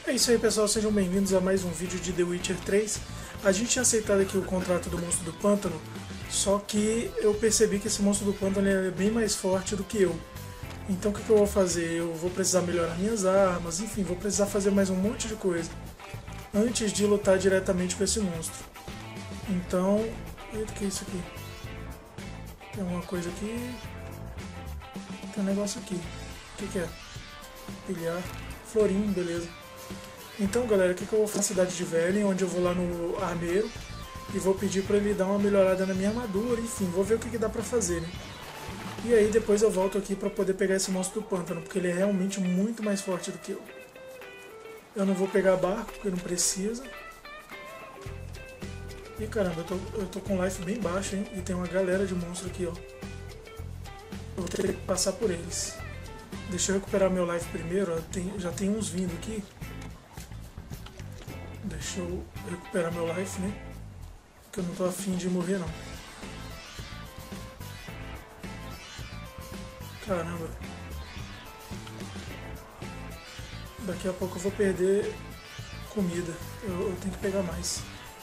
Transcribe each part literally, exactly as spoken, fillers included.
É isso aí, pessoal, sejam bem-vindos a mais um vídeo de The Witcher três. A gente tinha aceitado aqui o contrato do Monstro do Pântano, só que eu percebi que esse Monstro do Pântano é bem mais forte do que eu. Então o que, que eu vou fazer? Eu vou precisar melhorar minhas armas, enfim, vou precisar fazer mais um monte de coisa antes de lutar diretamente com esse monstro. Então, eita, que é isso aqui? Tem uma coisa aqui, tem um negócio aqui. O que, que é? Pilhar, florinho, beleza. Então, galera, o que, que eu vou fazer na cidade de Velen, onde eu vou lá no armeiro e vou pedir para ele dar uma melhorada na minha armadura, enfim, vou ver o que, que dá pra fazer, né? E aí depois eu volto aqui para poder pegar esse monstro do pântano, porque ele é realmente muito mais forte do que eu. Eu não vou pegar barco, porque não precisa. E caramba, eu tô, eu tô com life bem baixo, hein? E tem uma galera de monstros aqui, ó. Eu vou ter que passar por eles. Deixa eu recuperar meu life primeiro, ó. Tem, já tem uns vindo aqui. Deixa eu recuperar meu life, né? Porque eu não tô afim de morrer, não. Caramba. Daqui a pouco eu vou perder comida. Eu, eu tenho que pegar mais.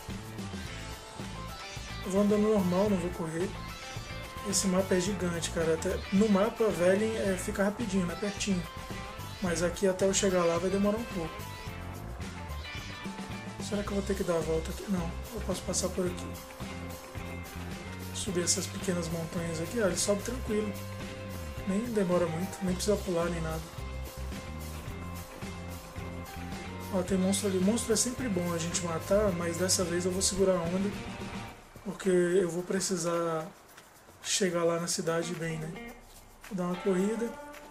Eu vou andando normal, não vou correr. Esse mapa é gigante, cara. Até no mapa, Velen, é, fica rapidinho, né? Pertinho. Mas aqui até eu chegar lá vai demorar um pouco. Será que eu vou ter que dar a volta aqui? Não, eu posso passar por aqui. Subir essas pequenas montanhas aqui, ó, ele sobe tranquilo. Nem demora muito, nem precisa pular nem nada. Ó, tem monstro ali. Monstro é sempre bom a gente matar, mas dessa vez eu vou segurar a onda. Porque eu vou precisar chegar lá na cidade bem, né? Vou dar uma corrida.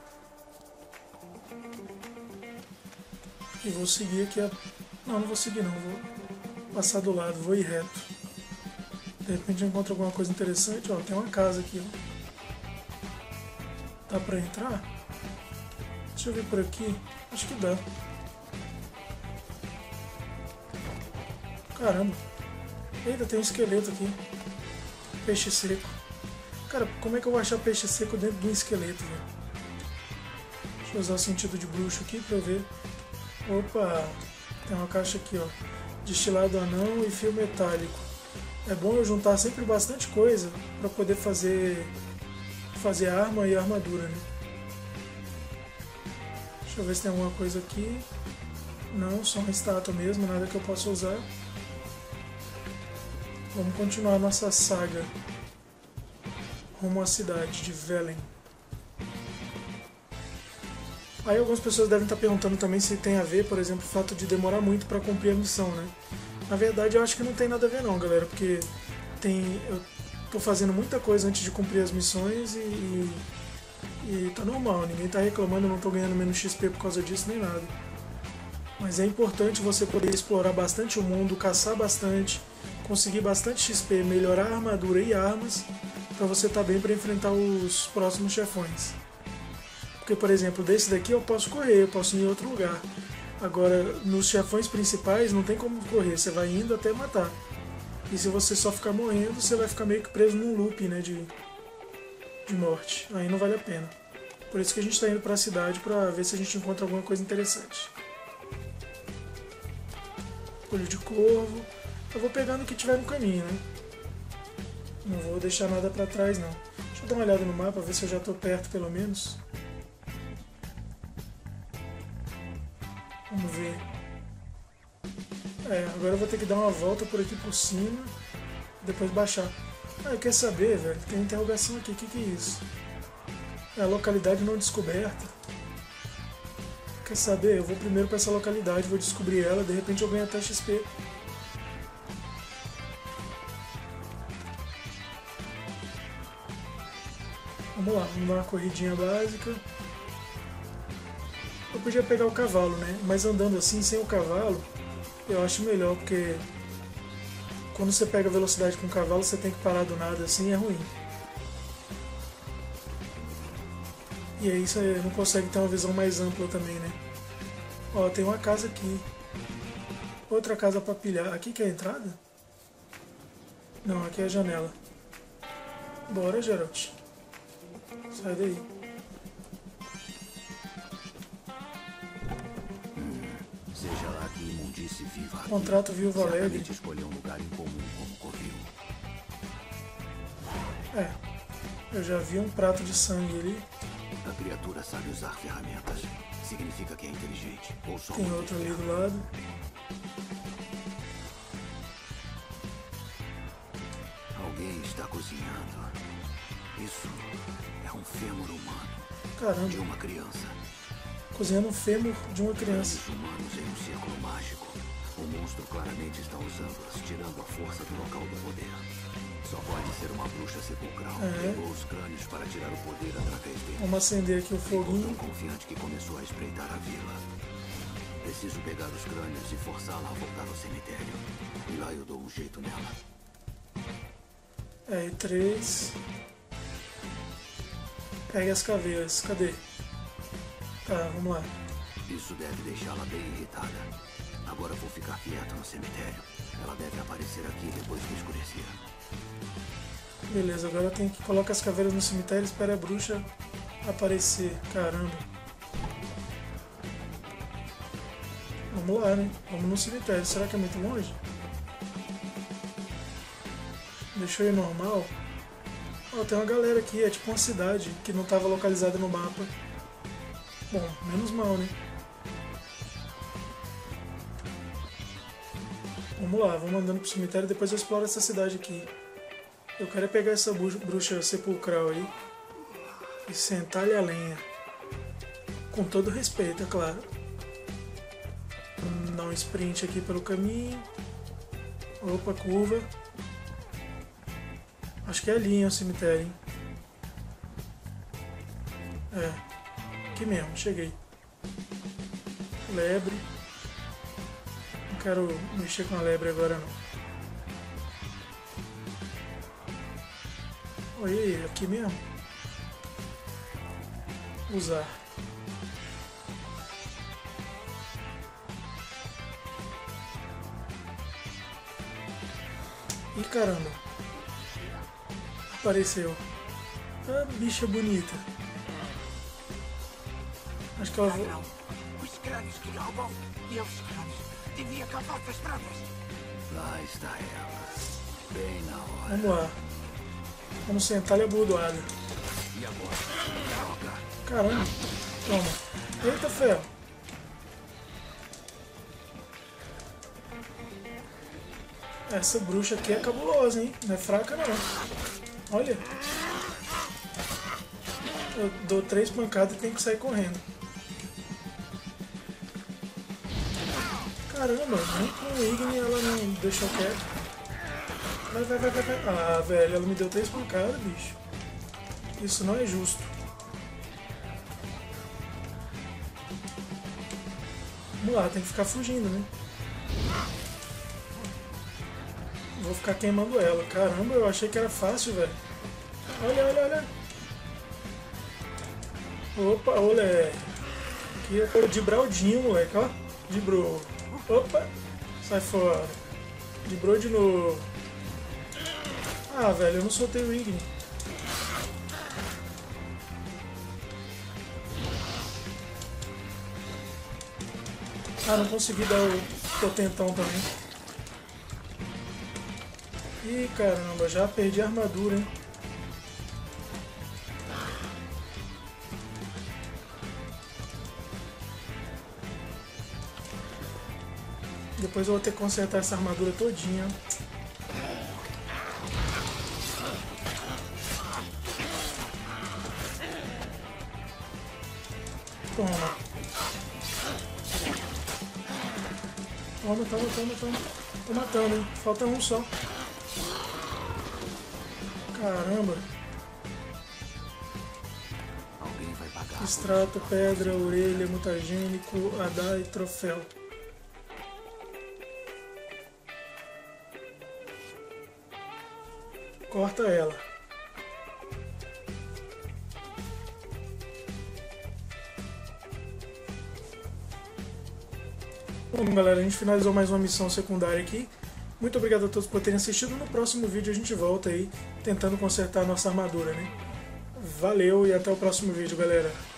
E vou seguir aqui a... Não, não vou seguir não, vou passar do lado, vou ir reto. De repente eu encontro alguma coisa interessante, ó, tem uma casa aqui, ó. Dá pra entrar? Deixa eu ver por aqui, acho que dá. Caramba, eita, tem um esqueleto aqui. Peixe seco. Cara, como é que eu vou achar peixe seco dentro de um esqueleto, velho? Deixa eu usar o sentido de bruxo aqui pra eu ver. Opa! Tem uma caixa aqui, ó. Destilado anão e fio metálico. É bom eu juntar sempre bastante coisa para poder fazer fazer arma e armadura, né? Deixa eu ver se tem alguma coisa aqui. Não, só uma estátua mesmo, nada que eu possa usar. Vamos continuar a nossa saga rumo à cidade de Velen. Aí algumas pessoas devem estar perguntando também se tem a ver, por exemplo, o fato de demorar muito para cumprir a missão, né? Na verdade eu acho que não tem nada a ver não, galera, porque tem, eu tô fazendo muita coisa antes de cumprir as missões e, e, e tá normal, ninguém tá reclamando, eu não tô ganhando menos X P por causa disso nem nada. Mas é importante você poder explorar bastante o mundo, caçar bastante, conseguir bastante X P, melhorar a armadura e armas, para você estar bem para enfrentar os próximos chefões. Porque, por exemplo, desse daqui eu posso correr, eu posso ir em outro lugar. Agora, nos chefões principais não tem como correr, você vai indo até matar. E se você só ficar morrendo, você vai ficar meio que preso num loop, né, de, de morte. Aí não vale a pena. Por isso que a gente está indo para a cidade para ver se a gente encontra alguma coisa interessante. Olho de corvo. Eu vou pegando o que tiver no caminho, né? Não vou deixar nada para trás, não. Deixa eu dar uma olhada no mapa, ver se eu já estou perto pelo menos. Vamos ver. É, agora eu vou ter que dar uma volta por aqui por cima. Depois baixar. Ah, quer saber, velho? Tem uma interrogação aqui. O que, que é isso? É a localidade não descoberta. Quer saber? Eu vou primeiro para essa localidade, vou descobrir ela. De repente eu ganho até X P. Vamos lá, vamos dar uma corridinha básica. Eu podia pegar o cavalo, né? Mas andando assim, sem o cavalo, eu acho melhor, porque quando você pega velocidade com o cavalo, você tem que parar do nada assim, é ruim. E aí você não consegue ter uma visão mais ampla também, né? Ó, tem uma casa aqui. Outra casa pra pilhar. Aqui que é a entrada? Não, aqui é a janela. Bora, Geralt. Sai daí. Seja lá que imundice viva aqui, Contrato Viúva Alegre. certamente escolheu um lugar incomum como Covil. É, eu já vi um prato de sangue ali. A criatura sabe usar ferramentas. Significa que é inteligente. Ou só Tem muito outro ali esperto. do lado. Alguém está cozinhando. Isso é um fêmur humano de Caramba, uma criança. cozinhando um fêmur de uma criança. Os humanos em um círculo mágico. O monstro claramente está usando-as, tirando a força do local do poder. Só pode ser uma bruxa sepulcral. É. Pegou os crânios para tirar o poder através dele. Vamos acender aqui o Ficou tão foguinho. confiante que começou a espreitar a vila. Preciso pegar os crânios e forçá-la a voltar ao cemitério. E lá eu dou um jeito nela. É, três. Pegue as caveiras. Cadê? Tá, vamos lá. Isso deve deixá-la bem irritada. Agora vou ficar quieto no cemitério. Ela deve aparecer aqui depois que escurecer. Beleza, agora tem que colocar as caveiras no cemitério e espera a bruxa aparecer. Caramba. Vamos lá, né? Vamos no cemitério. Será que é muito longe? Deixa eu ir normal. Ó, tem uma galera aqui, é tipo uma cidade que não estava localizada no mapa. Bom, menos mal, né? Vamos lá, vamos andando pro cemitério e depois eu exploro essa cidade aqui. Eu quero é pegar essa bruxa sepulcral aí e sentar-lhe a lenha. Com todo respeito, é claro. Vamos dar um sprint aqui pelo caminho. Opa, curva. Acho que é ali, hein, o cemitério, hein? É, aqui mesmo, cheguei. Lebre. Não quero mexer com a lebre agora não. Oi, aqui mesmo. Usar. Ih, caramba. Apareceu. Ah, bicha bonita. Acho que ela vai. Não, os crânios que roubam e os crânios devia com vossas provas. Lá está ela. Bem na hora. Vamos lá. Vamos sentar-lhe a bordoada. E agora? Droga. Caramba. Toma. Eita ferro. Essa bruxa aqui é cabulosa, hein? Não é fraca não. Olha. Eu dou três pancadas e tenho que sair correndo. Caramba, nem com o Igni ela não deixou quieto. Vai, vai, vai, vai, vai. Ah, velho, ela me deu três pancadas, bicho. Isso não é justo. Vamos lá, tem que ficar fugindo, né? Vou ficar queimando ela. Caramba, eu achei que era fácil, velho. Olha, olha, olha. Opa, olé. Aqui é o de Braldinho, moleque, ó. De bro. Opa, sai fora. De bro de novo. Ah, velho, eu não soltei o Igni. Ah, não consegui dar o potentão também. Ih, caramba, já perdi a armadura, hein? Depois eu vou ter que consertar essa armadura todinha. Toma. Toma, toma, toma, toma. Tô matando, hein? Falta um só. Caramba. Alguém vai pagar. Extrato, pedra, orelha, mutagênico, Hadar e troféu. Corta ela. Bom, galera, a gente finalizou mais uma missão secundária aqui. Muito obrigado a todos por terem assistido. No próximo vídeo a gente volta aí tentando consertar a nossa armadura, né? Valeu e até o próximo vídeo, galera.